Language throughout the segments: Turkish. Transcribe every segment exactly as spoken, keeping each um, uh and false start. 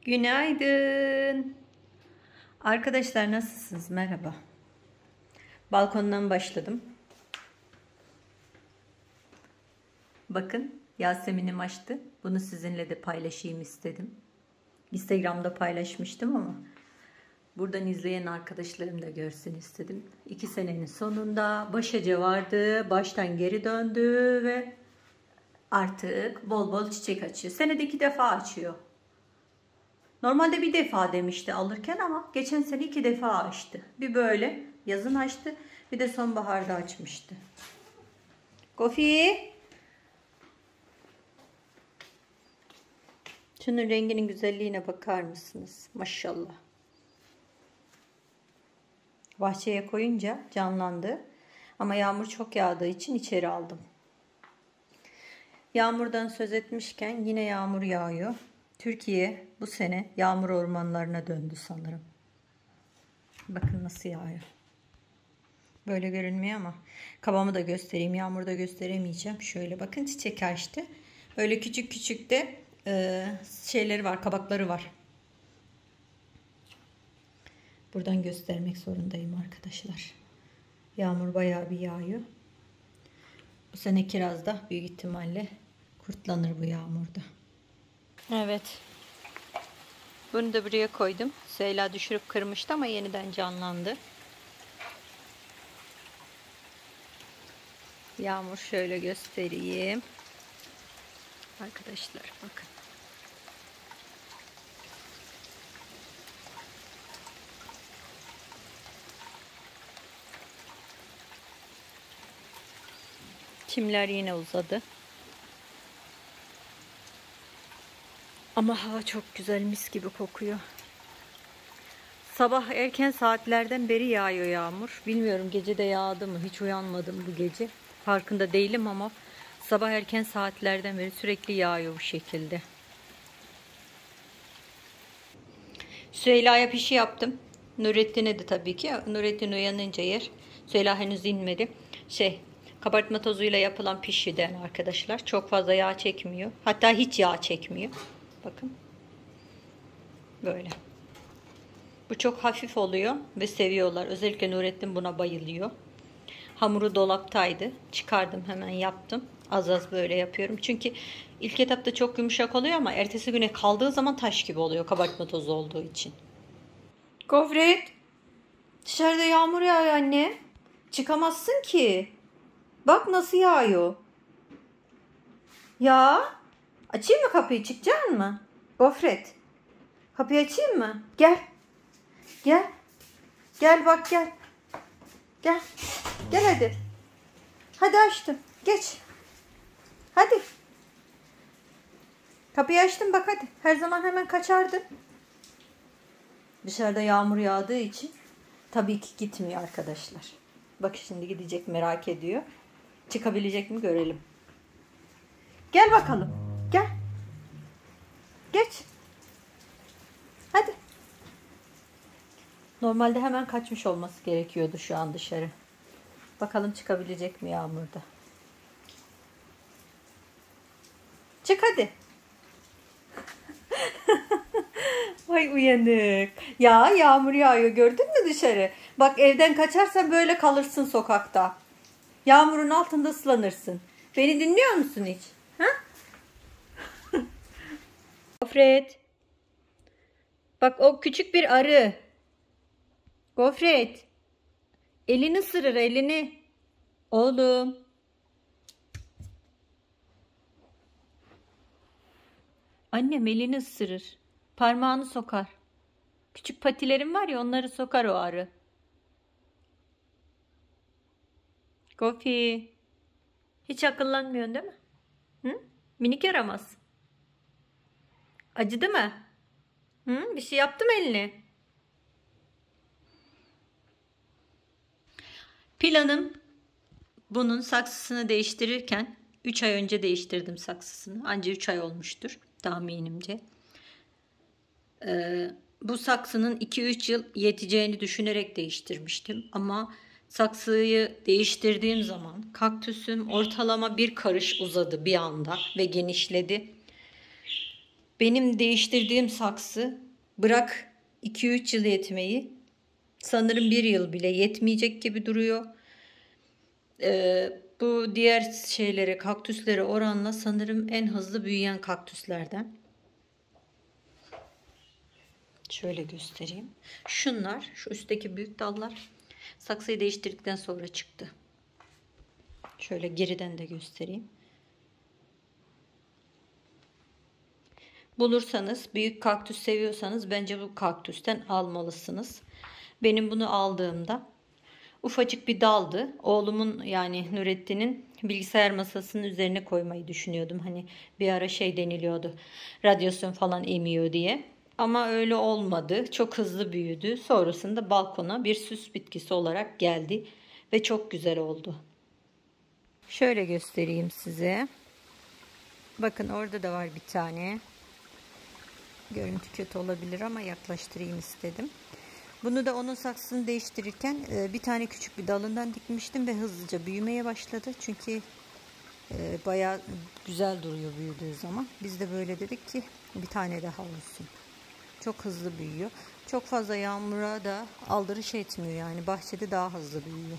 Günaydın. Arkadaşlar nasılsınız? Merhaba. Balkondan başladım. Bakın Yasemin'im açtı. Bunu sizinle de paylaşayım istedim. Instagram'da paylaşmıştım ama buradan izleyen arkadaşlarım da görsün istedim. İki senenin sonunda başaca vardı. Baştan geri döndü ve artık bol bol çiçek açıyor. Senede iki defa açıyor. Normalde bir defa demişti alırken ama geçen sene iki defa açtı. Bir böyle yazın açtı, bir de sonbaharda açmıştı. Kofi. Şunun renginin güzelliğine bakar mısınız? Maşallah. Bahçeye koyunca canlandı. Ama yağmur çok yağdığı için içeri aldım. Yağmurdan söz etmişken yine yağmur yağıyor. Türkiye bu sene yağmur ormanlarına döndü sanırım. Bakın nasıl yağıyor. Böyle görünmüyor ama kabamı da göstereyim. Yağmurda gösteremeyeceğim. Şöyle bakın çiçek açtı. Böyle küçük küçük de e, şeyleri var, kabakları var. Buradan göstermek zorundayım arkadaşlar. Yağmur bayağı bir yağıyor. Bu sene kirazda büyük ihtimalle kurtlanır bu yağmurda. Evet. Bunu da buraya koydum. Süheyla düşürüp kırmıştı ama yeniden canlandı. Yağmur şöyle göstereyim. Arkadaşlar bakın. Çimler yine uzadı. Ama hava çok güzel, mis gibi kokuyor. Sabah erken saatlerden beri yağıyor yağmur. Bilmiyorum gece de yağdı mı? Hiç uyanmadım bu gece. Farkında değilim ama sabah erken saatlerden beri sürekli yağıyor bu şekilde. Süheyla'ya pişi yaptım. Nurettin'e de tabii ki. Nurettin uyanınca yer. Süheyla henüz inmedi. Şey, kabartma tozuyla yapılan pişiden arkadaşlar. Çok fazla yağ çekmiyor. Hatta hiç yağ çekmiyor. Bakın. Böyle. Bu çok hafif oluyor ve seviyorlar. Özellikle Nurettin buna bayılıyor. Hamuru dolaptaydı. Çıkardım, hemen yaptım. Az az böyle yapıyorum. Çünkü ilk etapta çok yumuşak oluyor ama ertesi güne kaldığı zaman taş gibi oluyor. Kabartma tozu olduğu için. Gofret. Dışarıda yağmur yağıyor anne. Çıkamazsın ki. Bak nasıl yağıyor. Ya. Açayım mı kapıyı? Çıkacaksın mı? Gofret. Kapıyı açayım mı? Gel. Gel. Gel bak gel. Gel. Gel hadi. Hadi açtım. Geç. Hadi. Kapıyı açtım bak hadi. Her zaman hemen kaçardın. Dışarıda yağmur yağdığı için tabii ki gitmiyor arkadaşlar. Bak şimdi gidecek, merak ediyor. Çıkabilecek mi görelim. Gel bakalım. Gel. Geç. Hadi. Normalde hemen kaçmış olması gerekiyordu şu an dışarı. Bakalım çıkabilecek mi yağmurda. Çık hadi. Vay uyanık. Ya yağmur yağıyor, gördün mü dışarı? Bak evden kaçarsan böyle kalırsın sokakta. Yağmurun altında ıslanırsın. Beni dinliyor musun hiç? Ha? Gofret. Bak o küçük bir arı. Gofret. Elini ısırır, elini. Oğlum. Annem elini ısırır. Parmağını sokar. Küçük patilerim var ya, onları sokar o arı. Gofi. Hiç akıllanmıyorsun değil mi? Hı? Minik yaramaz. Acıdı mı? Hı? Bir şey yaptı mı eline? Planım bunun saksısını değiştirirken üç ay önce değiştirdim saksısını. Anca üç ay olmuştur tahminimce. Ee, bu saksının iki üç yıl yeteceğini düşünerek değiştirmiştim. Ama saksıyı değiştirdiğim zaman kaktüsüm ortalama bir karış uzadı bir anda ve genişledi. Benim değiştirdiğim saksı bırak iki üç yıl yetmeyi, sanırım bir yıl bile yetmeyecek gibi duruyor. Ee, bu diğer şeylere, kaktüslere oranla sanırım en hızlı büyüyen kaktüslerden. Şöyle göstereyim. Şunlar, şu üstteki büyük dallar saksıyı değiştirdikten sonra çıktı. Şöyle geriden de göstereyim. Bulursanız, büyük kaktüs seviyorsanız bence bu kaktüsten almalısınız. Benim bunu aldığımda ufacık bir daldı. Oğlumun, yani Nurettin'in bilgisayar masasının üzerine koymayı düşünüyordum. Hani bir ara şey deniliyordu, radyasyon falan emiyor diye. Ama öyle olmadı. Çok hızlı büyüdü. Sonrasında balkona bir süs bitkisi olarak geldi ve çok güzel oldu. Şöyle göstereyim size. Bakın orada da var bir tane. Görüntü kötü olabilir ama yaklaştırayım istedim. Bunu da onun saksısını değiştirirken bir tane küçük bir dalından dikmiştim ve hızlıca büyümeye başladı. Çünkü bayağı güzel duruyor büyüdüğü zaman. Biz de böyle dedik ki bir tane daha olsun. Çok hızlı büyüyor. Çok fazla yağmura da aldırış etmiyor, yani bahçede daha hızlı büyüyor.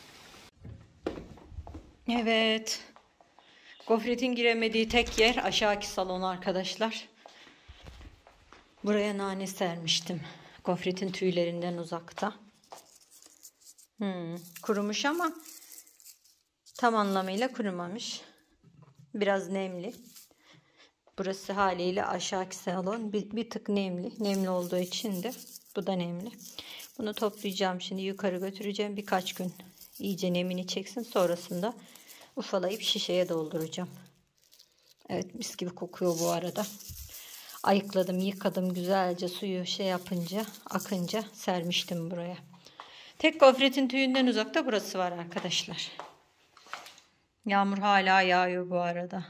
Evet. Gofretin giremediği tek yer aşağıki salon arkadaşlar. Buraya nane sermiştim. Gofretin tüylerinden uzakta. Hmm, kurumuş ama tam anlamıyla kurumamış. Biraz nemli. Burası haliyle aşağıki salon bir, bir tık nemli. Nemli olduğu için de bu da nemli. Bunu toplayacağım şimdi, yukarı götüreceğim. Birkaç gün iyice nemini çeksin. Sonrasında ufalayıp şişeye dolduracağım. Evet, mis gibi kokuyor bu arada. Ayıkladım, yıkadım güzelce, suyu şey yapınca, akınca sermiştim buraya. Tek gofretin tüyünden uzakta burası var arkadaşlar. Yağmur hala yağıyor bu arada.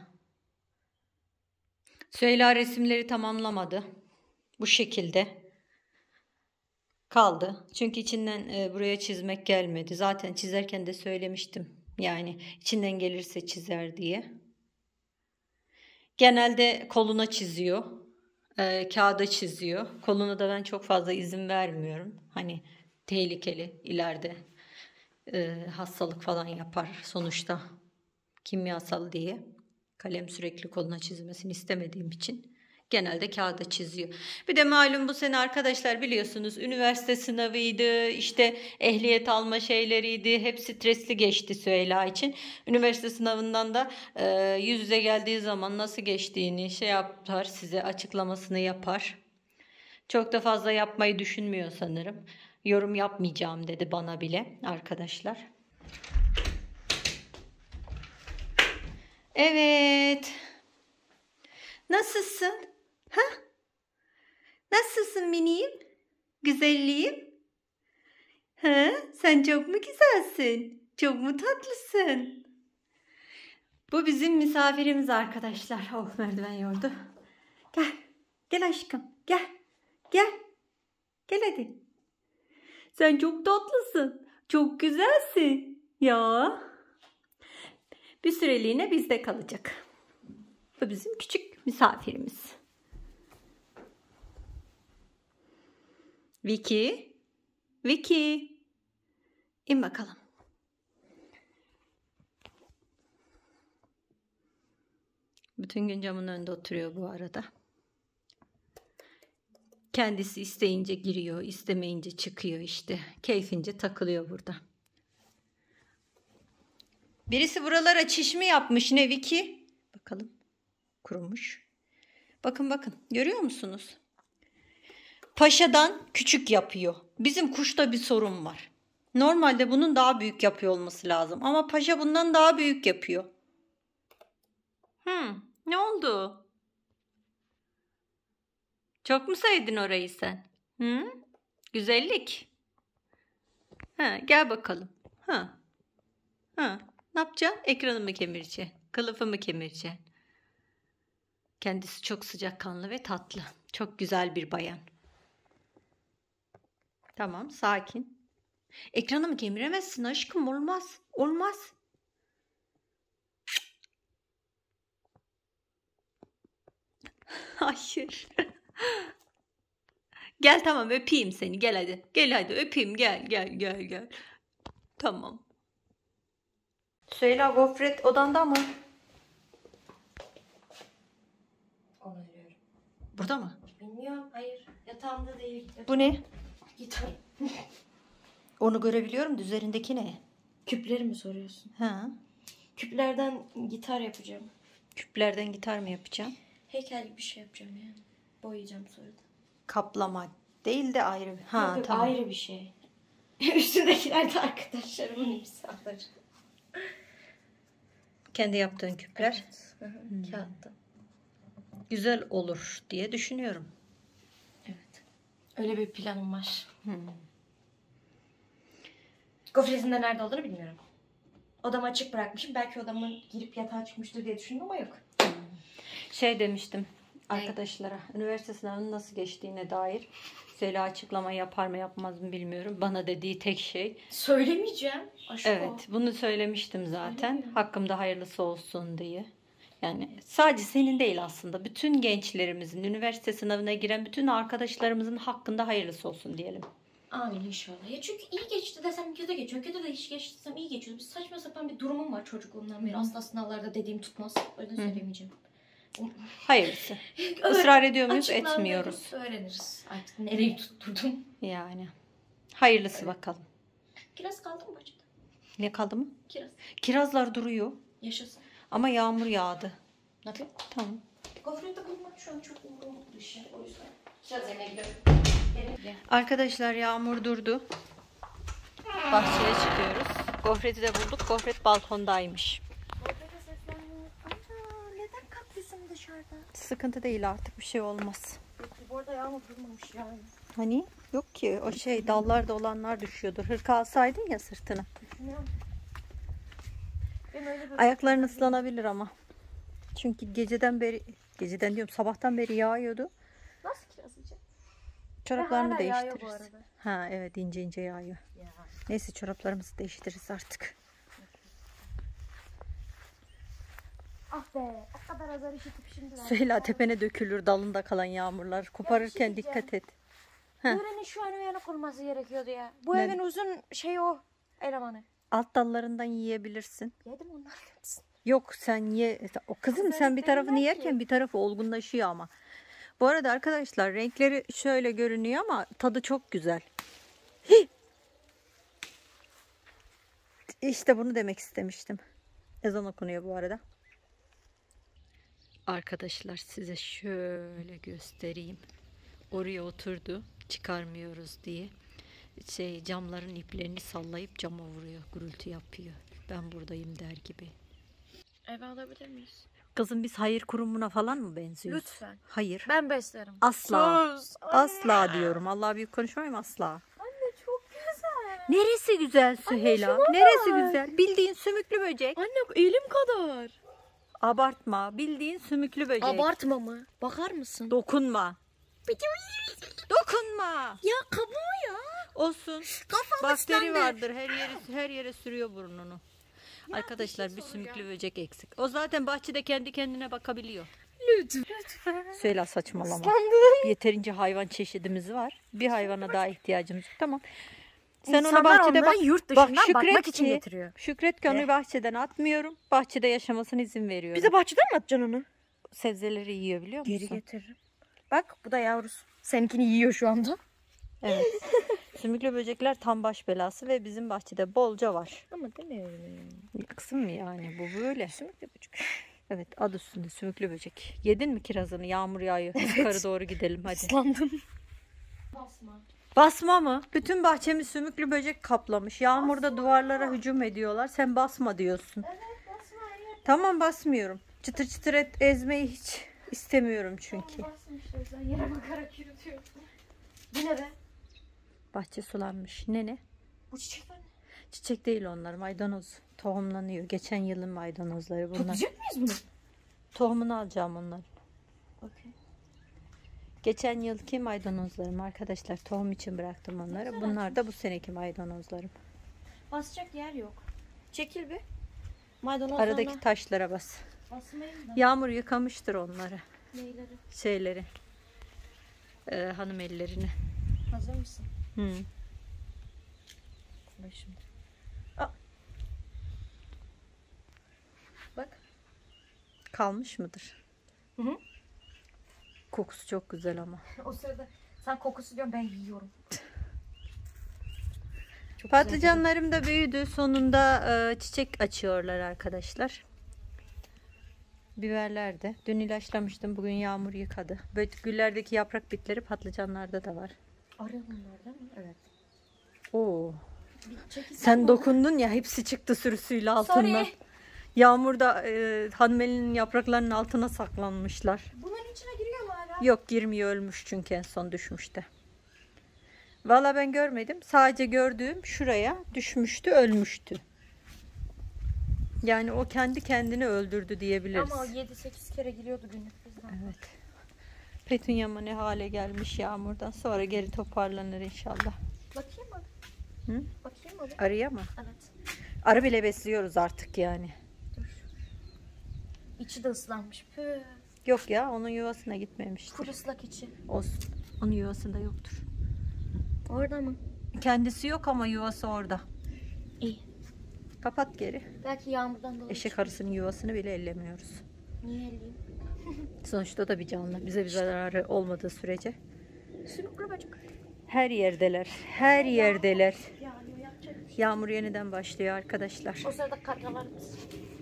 Süheyla resimleri tamamlamadı. Bu şekilde kaldı. Çünkü içinden e, buraya çizmek gelmedi. Zaten çizerken de söylemiştim. Yani içinden gelirse çizer diye. Genelde koluna çiziyor. E, kağıda çiziyor. Koluna da ben çok fazla izin vermiyorum. Hani tehlikeli, ileride e, hastalık falan yapar sonuçta, kimyasal diye. Kalem sürekli koluna çizmesini istemediğim için genelde kağıda çiziyor. Bir de malum bu sene arkadaşlar, biliyorsunuz üniversite sınavıydı, işte ehliyet alma şeyleriydi. Hep stresli geçti Süheyla için. Üniversite sınavından da e, yüz yüze geldiği zaman nasıl geçtiğini şey yapar, size açıklamasını yapar. Çok da fazla yapmayı düşünmüyor sanırım. Yorum yapmayacağım dedi bana bile arkadaşlar. Evet. Nasılsın? Ha? Nasılsın miniğim? Güzelliğim? Ha? Sen çok mu güzelsin? Çok mu tatlısın? Bu bizim misafirimiz arkadaşlar. Oh, merdiven yordu. Gel. Gel aşkım. Gel. Gel. Gel hadi. Sen çok tatlısın. Çok güzelsin. Ya. Bir süreliğine bizde kalacak. Bu bizim küçük misafirimiz. Vicky. Vicky. İn bakalım. Bütün gün camın önünde oturuyor bu arada. Kendisi isteyince giriyor, istemeyince çıkıyor işte. Keyfince takılıyor burada. Birisi buralara çiş mi yapmış ne Vicky? Bakalım. Kurumuş. Bakın bakın. Görüyor musunuz? Paşadan küçük yapıyor. Bizim kuşta bir sorun var. Normalde bunun daha büyük yapıyor olması lazım. Ama paşa bundan daha büyük yapıyor. Hmm, ne oldu? Çok mu sevdin orayı sen? Hı? Güzellik. Ha, gel bakalım. Ha. Ha. Ne yapacaksın? Ekranı mı kemireceksin? Kılıfı mı kemireceksin? Kendisi çok sıcakkanlı ve tatlı. Çok güzel bir bayan. Tamam, sakin. Ekranı mı kemiremezsin aşkım? Olmaz. Olmaz. Hayır. Gel tamam öpeyim seni. Gel hadi. Gel hadi öpeyim. Gel gel gel gel. Tamam. Süheyla gofret odanda mı? Onaylıyorum. Burada mı? Bilmiyorum. Hayır. Yatağımda değil. Bu ne? Gitar. Onu görebiliyorum da üzerindeki ne? Küpleri mi soruyorsun? Ha. Küplerden gitar yapacağım. Küplerden gitar mı yapacağım? Heykel gibi bir şey yapacağım yani. Boyayacağım sonra da. Kaplama değil de ayrı. Ha Yok, yok, tamam. ayrı bir şey. Üstündekiler de arkadaşlarımın imzaları. Kendi yaptığın küpler. Evet. Hı hı. Kağıtta. Güzel olur diye düşünüyorum. Evet. Öyle bir planım var. Hmm. Gofretin de nerede olduğunu bilmiyorum. Odamı açık bırakmışım. Belki odamın girip yatağa çıkmıştır diye düşündüm ama yok. Şey demiştim arkadaşlara. Üniversite sınavının nasıl geçtiğine dair. Süheyla açıklama yapar mı yapmaz mı bilmiyorum. Bana dediği tek şey. Söylemeyeceğim. Aşk Evet o. bunu söylemiştim zaten. Söylemiyorum. Hakkımda hayırlısı olsun diye. Yani sadece senin değil aslında. Bütün gençlerimizin, üniversite sınavına giren bütün arkadaşlarımızın hakkında hayırlısı olsun diyelim. Amin inşallah. Ya çünkü iyi geçti desem kötü geçiyor. Kötü de hiç geçti desem iyi geçiyor. Bir saçma sapan bir durumum var çocukluğumdan beri. Asla sınavlarda dediğim tutmaz. O yüzden söylemeyeceğim. Hayırlısı. Öyle Israr ediyor muyuz? açıklandı, Etmiyoruz. Öğreniriz. Artık nereyi tutturdum. Yani. Hayırlısı bakalım. Kiraz kaldı mı bacım? Ne kaldı mı? Kiraz. Kirazlar duruyor. Yaşasın. Ama yağmur yağdı. Ne yapayım? Tamam. Gofreti bulmak şu an çok umurumda bir şey. O yüzden kiraz yemeye gidiyorum. Benim- Arkadaşlar yağmur durdu. Bahçeye çıkıyoruz. Gofreti de bulduk. Gofret balkondaymış. Gofrete seslendim. Ana neden kaktüsüm dışarıda? Sıkıntı değil artık bir şey olmaz. Peki, bu arada yağmur durmamış yani. Hani yok ki o şey dallarda olanlar düşüyordur. Hırka alsaydın ya sırtına. Düşünüyorum. Benim öyle bir... Ayakların ıslanabilir ama. Çünkü geceden beri geceden diyorum sabahtan beri yağıyordu. Nasıl kiraz yiyeceğim? Çoraplarını Ve hala yağıyor bu değiştiririz. arada. Ha evet ince ince yağıyor. Ya. Neyse çoraplarımızı değiştiririz artık. Ah be, o kadar azar işitip şimdi. Süheyla tepene dökülür dalında kalan yağmurlar. Koparırken Ya bir şey dikkat et. Öğrenin şu an uyanık olması gerekiyordu ya. Bu Ne? evin uzun şey o elemanı. Alt dallarından yiyebilirsin. Yedim onları hepsini. Yok sen ye. O kızım Kızarık sen bir tarafını değiller yerken ki. bir tarafı olgunlaşıyor ama. Bu arada arkadaşlar renkleri şöyle görünüyor ama tadı çok güzel. Hih! İşte bunu demek istemiştim. Ezan okunuyor bu arada. Arkadaşlar size şöyle göstereyim. Oraya oturdu. Çıkarmıyoruz diye. Şey camların iplerini sallayıp cama vuruyor. Gürültü yapıyor. Ben buradayım der gibi. Eve alabilir miyiz? Kızım biz hayır kurumuna falan mı benziyoruz? Lütfen. Hayır. Ben beslerim. Asla. Söz. Asla diyorum. Allah büyük konuşmayayım asla. Anne çok güzel. Neresi güzel Süheyla? şuna Neresi bak. güzel? Bildiğin sümüklü böcek. Anne elim kadar. Abartma. Bildiğin sümüklü böcek. Abartma mı? Bakar mısın? Dokunma. Dokunma. Ya kabuğu ya. Olsun. Kafam Bakteri ıslandı. vardır. Her yere her yere sürüyor burnunu. Arkadaşlar bir, bir şey sümüklü soracağım. böcek eksik. O zaten bahçede kendi kendine bakabiliyor. Lütfen. Süheyla saçmalama. Islandım. Yeterince hayvan çeşidimiz var. Bir hayvana daha ihtiyacımız yok. Tamam. Sen ona İnsanlar bahçede onları bak. yurt Bak dışından bakmak Şükret için ki, getiriyor. Şükret ki onu Eh. bahçeden atmıyorum. Bahçede yaşamasına izin veriyorum. Bize bahçeden mi atacaksın onu? Sebzeleri yiyor biliyor musun? Geri getiririm. Bak bu da yavrusu. Seninkini yiyor şu anda. Evet. Sümüklü böcekler tam baş belası ve bizim bahçede bolca var. Ama demiyorum. Kısım mı yani bu böyle? Sümüklü böcek. Evet adı üstünde sümüklü böcek. Yedin mi kirazını? Yağmur yağıyor. Yukarı doğru gidelim hadi. Islandım. Basma. Basma mı? Bütün bahçemi sümüklü böcek kaplamış. Yağmurda duvarlara hücum ediyorlar. Sen basma diyorsun. Evet basma. Evet. Tamam basmıyorum. Çıtır çıtır et ezmeyi hiç istemiyorum çünkü. Basmışlar. Sen yere bakarak yürütüyorsun. Bu ne be? Bahçe sulanmış. Ne ne? Bu çiçekler ne? Çiçek değil onlar. Maydanoz. Tohumlanıyor. Geçen yılın maydanozları bunlar. Toplayacak mıyız bunu? Tohumunu alacağım onların. Okey. Geçen yılki maydanozlarım arkadaşlar. Tohum için bıraktım onları. Bunlar da bu seneki maydanozlarım. Basacak yer yok. Çekil bir. Maydanozlarına Aradaki taşlara bas. basmayayım da. Yağmur yıkamıştır onları. Neyleri? Şeyleri. Ee, hanım ellerini. Hazır mısın? Hı. Bak şimdi. Aa. Bak. Kalmış mıdır? Hı hı. Kokusu çok güzel ama. O sırada sen kokusu diyorsun, ben yiyorum. Çok Patlıcanlarım da büyüdü. Sonunda e, çiçek açıyorlar arkadaşlar. Biberler de. Dün ilaçlamıştım. Bugün yağmur yıkadı. Böyle güllerdeki yaprak bitleri patlıcanlarda da var. Arı bunlar değil mi? Evet. Oo. Çekil Sen bana. dokundun ya, hepsi çıktı sürüsüyle altından. Sorry. Yağmurda e, hanımelinin yapraklarının altına saklanmışlar. Bunun içine giriyor mu hala? Yok, girmiyor, ölmüş çünkü en son düşmüştü. Valla ben görmedim. Sadece gördüğüm şuraya düşmüştü, ölmüştü. Yani o kendi kendini öldürdü diyebiliriz. Ama o yedi sekiz kere giriyordu günlük bizden. Evet. Petunyama ne hale gelmiş yağmurdan. Sonra geri toparlanır inşallah. Bakayım mı? Hı? Bakayım mı? Arıya mı? Evet. Arı bile besliyoruz artık yani. Dur. İçi de ıslanmış. Püh. Yok ya, onun yuvasına gitmemiştir. Full ıslak içi. Olsun. Onun yuvasında yoktur. Orada mı? Kendisi yok ama yuvası orada. İyi. Kapat geri. Belki yağmurdan dolayı. Eşek arısının yuvasını bile ellemiyoruz. Niye elleyeyim? Sonuçta o da bir canlı. Bize bir zararı olmadığı sürece. Sümüklü bacak. Her yerdeler. Her yerdeler. Yani yapacak bir şey. Yağmur yeniden başlıyor arkadaşlar. O sırada kargalarımız.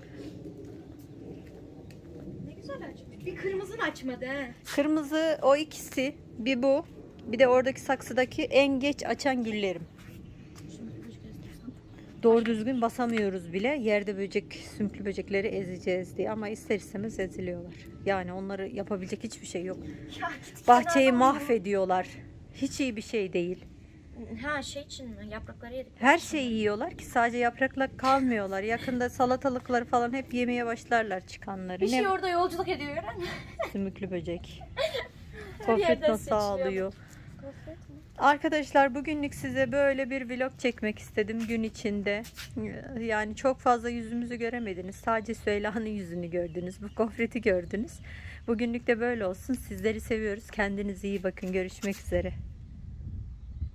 Ne güzel açmış. Bir kırmızını açmadı he. Kırmızı o ikisi. Bir bu. Bir de oradaki saksıdaki en geç açan güllerim. Şimdi böcek ezdirsen. Doğru düzgün basamıyoruz bile. Yerde böcek, sümüklü böcekleri ezeceğiz diye. Ama ister istemez eziliyorlar. Yani onları yapabilecek hiçbir şey yok. Ya git Bahçeyi kenardan mahvediyorlar. Hiç iyi bir şey değil. vurma. Ha şey için mi? Yaprakları yedik. Her şeyi yiyorlar ki sadece yaprakla kalmıyorlar. Yakında salatalıkları falan hep yemeye başlarlar çıkanları. Bir şey Ne orada yolculuk ediyor gören mi? sümüklü böcek. Her Gofret yerden nasıl seçiliyor. ağlıyor. Gofret mi? Arkadaşlar bugünlük size böyle bir vlog çekmek istedim gün içinde. Yani çok fazla yüzümüzü göremediniz. Sadece Süheyla'nın yüzünü gördünüz. Bu gofreti gördünüz. Bugünlük de böyle olsun. Sizleri seviyoruz. Kendinize iyi bakın. Görüşmek üzere.